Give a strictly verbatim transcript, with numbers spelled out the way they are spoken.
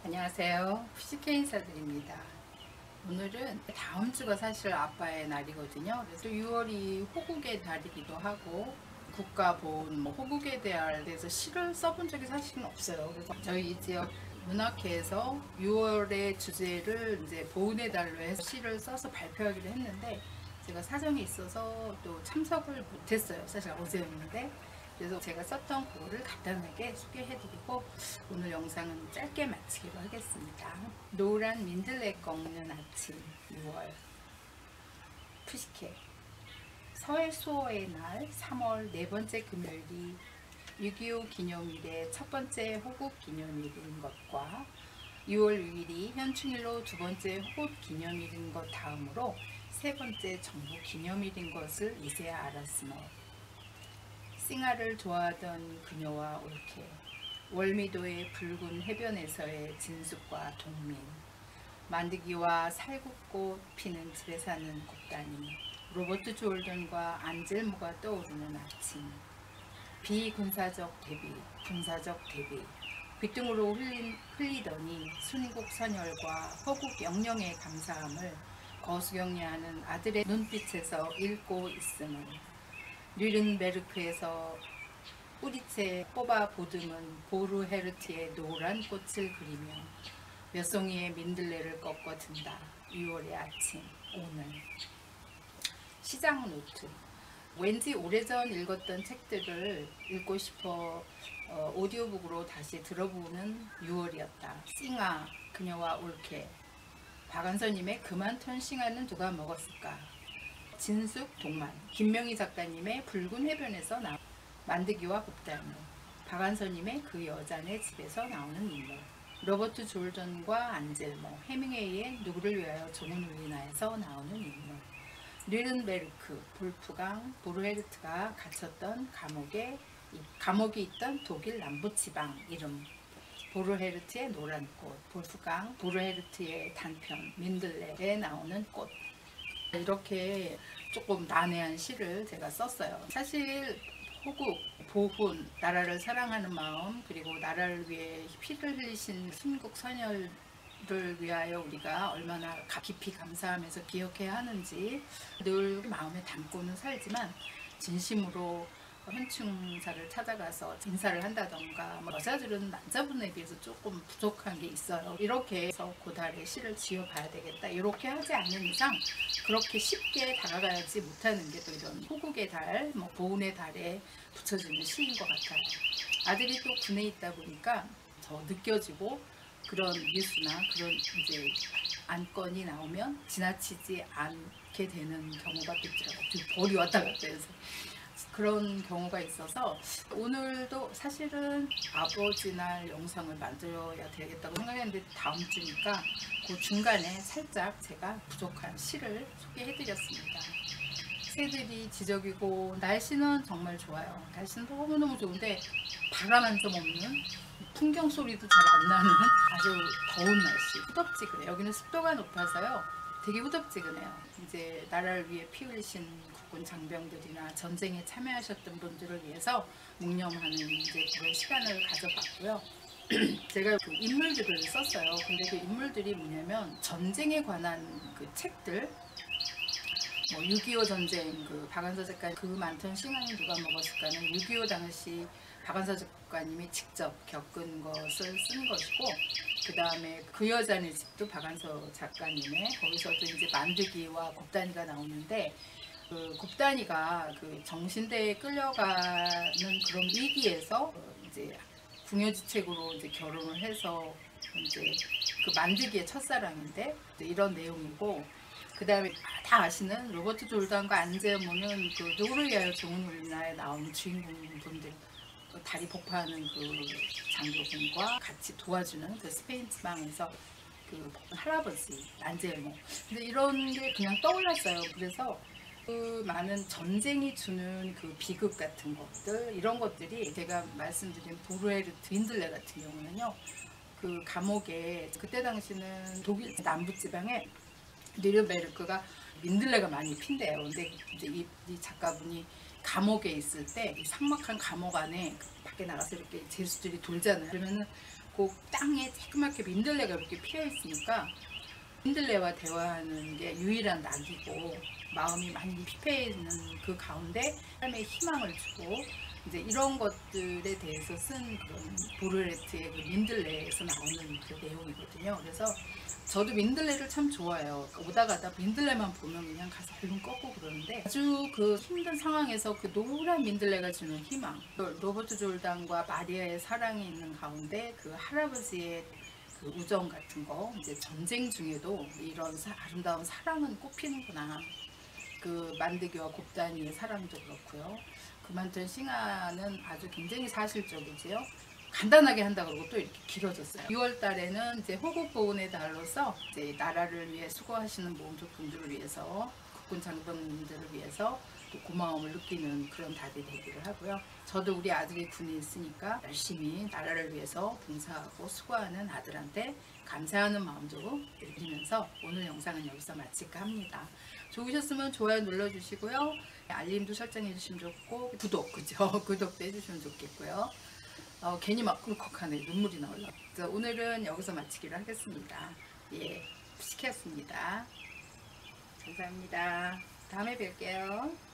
안녕하세요. 피지케 인사드립니다. 오늘은 다음 주가 사실 아빠의 날이거든요. 그래서 유월이 호국의 달이기도 하고 국가보훈, 뭐 호국에 대해서 시를 써본 적이 사실은 없어요. 그래서 저희 이 지역 문학회에서 유월의 주제를 이제 보훈의 달로 해서 시를 써서 발표하기로 했는데 제가 사정이 있어서 또 참석을 못했어요. 사실 어제였는데. 그래서 제가 썼던 그거를 간단하게 소개해드리고 오늘 영상은 짧게 마치기로 하겠습니다. 노란 민들레 꺾는 아침 유월 푸시케 서해수호의 날 삼월 네 번째 금요일이 육이오 기념일의 첫 번째 호국 기념일인 것과 유월 육 일이 현충일로 두 번째 호국 기념일인 것 다음으로 세 번째 정부 기념일인 것을 이제야 알았으며 싱하를 좋아하던 그녀와 올케, 월미도의 붉은 해변에서의 진숙과 동민, 만드기와 살구꽃 피는 집에 사는 곱다니, 로버트 졸던과 안젤모가 떠오르는 아침, 비군사적 대비, 군사적 대비, 귓등으로 흘린, 흘리더니 순국 선열과 허국 영령의 감사함을 거수경례하는 아들의 눈빛에서 읽고 있음을 뉘른베르크에서 뿌리채 뽑아 보듬은 보르헤르트의 노란 꽃을 그리며 몇 송이의 민들레를 꺾어 든다. 유월의 아침 오늘 시장 노트 왠지 오래전 읽었던 책들을 읽고 싶어 어, 오디오북으로 다시 들어보는 유월이었다. 싱하, 그녀와 올케, 박완서님의 그만둔 싱하는 누가 먹었을까? 진숙, 동만, 김명희 작가님의 붉은 해변에서 나온 만드기와 곱다니, 박완서님의 그 여자네 집에서 나오는 인물, 로버트 졸던과 안젤모, 해밍웨이의 누구를 위하여 종은 울리나에서 나오는 인물, 뉘른베르크, 볼프강, 보르헤르트가 갇혔던 감옥에 감옥이 있던 독일 남부지방 이름, 보르헤르트의 노란 꽃, 볼프강, 보르헤르트의 단편 민들레에 나오는 꽃. 이렇게 조금 난해한 시를 제가 썼어요. 사실 호국, 보훈, 나라를 사랑하는 마음, 그리고 나라를 위해 피를 흘리신 순국 선열을 위하여 우리가 얼마나 깊이 감사하면서 기억해야 하는지 늘 마음에 담고는 살지만 진심으로 현충사를 찾아가서 인사를 한다던가 뭐 여자들은 남자분에 비해서 조금 부족한 게 있어요. 이렇게 해서 고달의 시를 지어봐야 되겠다. 이렇게 하지 않는 이상 그렇게 쉽게 다가가지 못하는 게 또 이런 호국의 달, 뭐 보훈의 달에 붙여지는 시인 것 같아요. 아들이 또 군에 있다 보니까 더 느껴지고 그런 뉴스나 그런 이제 안건이 나오면 지나치지 않게 되는 경우가 또 있더라고요. 벌이 왔다 갔다 해서. 그런 경우가 있어서 오늘도 사실은 아버지 날 영상을 만들어야 되겠다고 생각했는데 다음 주니까 그 중간에 살짝 제가 부족한 시를 소개해드렸습니다. 새들이 지저귀고 날씨는 정말 좋아요. 날씨는 너무너무 좋은데 바람 한 점 없는 풍경 소리도 잘 안 나는 아주 더운 날씨, 후덥지근해요. 여기는 습도가 높아서요. 되게 후덥지근해요. 이제 나라를 위해 피 흘리신 국군 장병들이나 전쟁에 참여하셨던 분들을 위해서 묵념하는 이제 그런 시간을 가져봤고요. 제가 그 인물들을 썼어요. 근데 그 인물들이 뭐냐면 전쟁에 관한 그 책들, 뭐 육이오 전쟁, 그 박완서 작가 그 많던 싱하는 누가 먹었을까는 육이오 당시 박완서 작가님이 직접 겪은 것을 쓴 것이고, 그 다음에 그 여자네 집도 박완서 작가님의 거기서도 이제 만드기와 곱다니가 나오는데 그 곱다니가 그 정신대에 끌려가는 그런 위기에서 이제 궁여지책으로 이제 결혼을 해서 이제 그 만드기의 첫사랑인데 이런 내용이고, 그 다음에 다 아시는 로버트 졸던과 안젤모는 그 누구를 위하여 종은 울리나에 나오는 주인공분들, 다리 폭파하는 그 장교분과 같이 도와주는 그 스페인 지방에서 그 할아버지 안젤모. 근데 이런 게 그냥 떠올랐어요. 그래서 그 많은 전쟁이 주는 그 비극 같은 것들, 이런 것들이 제가 말씀드린 보르헤르트 민들레 같은 경우는요, 그 감옥에 그때 당시는 독일 남부지방에 뉘른베르크가 민들레가 많이 핀대요. 근데 이제 이, 이 작가분이 감옥에 있을 때 이 삭막한 감옥 안에 밖에 나가서 이렇게 죄수들이 돌잖아요. 그러면은 그 땅에 조그맣게 민들레가 이렇게 피어 있으니까 민들레와 대화하는 게 유일한 낙이고 마음이 많이 피폐해 있는 그 가운데 삶에 희망을 주고 이제 이런 것들에 대해서 쓴 그런 보르헤르트의 그 민들레에서 나오는 그 내용이거든요. 그래서 저도 민들레를 참 좋아해요. 오다 가다 민들레만 보면 그냥 가서 얼른 꺾고 그러는데 아주 그 힘든 상황에서 그 노란 민들레가 주는 희망, 로버트 졸단과 마리아의 사랑이 있는 가운데 그 할아버지의 그 우정 같은 거, 이제 전쟁 중에도 이런 사, 아름다운 사랑은 꽃피는구나. 그 만드기와 곱다니의 사랑도 그렇고요. 그만둔 싱하는 아주 굉장히 사실적이지요. 간단하게 한다 그러고 또 이렇게 길어졌어요. 유월 달에는 이제 호국 보훈의 달로서 이제 나라를 위해 수고하시는 모든 분들을 위해서 국군 장병님들을 위해서 또 고마움을 느끼는 그런 달이 되기를 하고요. 저도 우리 아들이 군에 있으니까 열심히 나라를 위해서 봉사하고 수고하는 아들한테 감사하는 마음도 드리면서 오늘 영상은 여기서 마칠까 합니다. 좋으셨으면 좋아요 눌러주시고요. 알림도 설정해 주시면 좋고 구독, 그죠? 구독도 해주시면 좋겠고요. 어, 괜히 막 꿀꺽하네. 눈물이 나올라. 그래서 오늘은 여기서 마치기로 하겠습니다. 예, 시켰습니다. 감사합니다. 다음에 뵐게요.